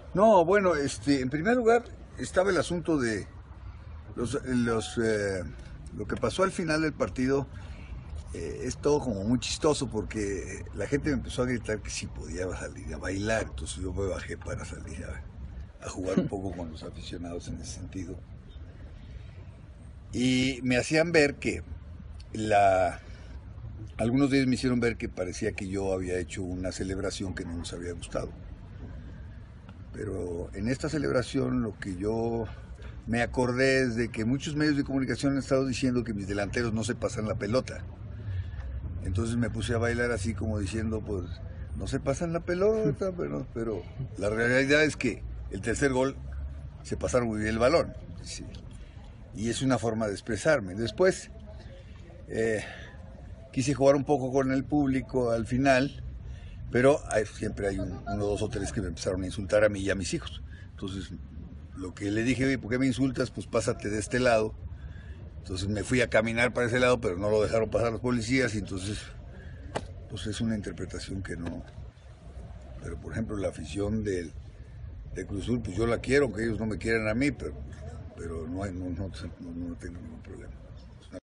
No, bueno, en primer lugar estaba el asunto de lo que pasó al final del partido. Es todo como muy chistoso porque la gente me empezó a gritar que si podía salir a bailar, entonces yo me bajé para salir a jugar un poco con los aficionados en ese sentido. Y me hacían ver que la, algunos de ellos me hicieron ver que parecía que yo había hecho una celebración que no nos había gustado. Pero en esta celebración lo que yo me acordé es de que muchos medios de comunicación han estado diciendo que mis delanteros no se pasan la pelota. Entonces me puse a bailar así como diciendo, pues, no se pasan la pelota, pero la realidad es que el tercer gol se pasaron muy bien el balón. Sí. Y es una forma de expresarme. Después quise jugar un poco con el público al final, pero siempre hay uno, dos o tres que me empezaron a insultar a mí y a mis hijos. Entonces, lo que le dije, oye, ¿por qué me insultas? Pues pásate de este lado. Entonces me fui a caminar para ese lado, pero no lo dejaron pasar los policías, y entonces, pues es una interpretación que no. Pero, por ejemplo, la afición de Cruz Azul, pues yo la quiero, aunque ellos no me quieran a mí, pero no tengo ningún problema.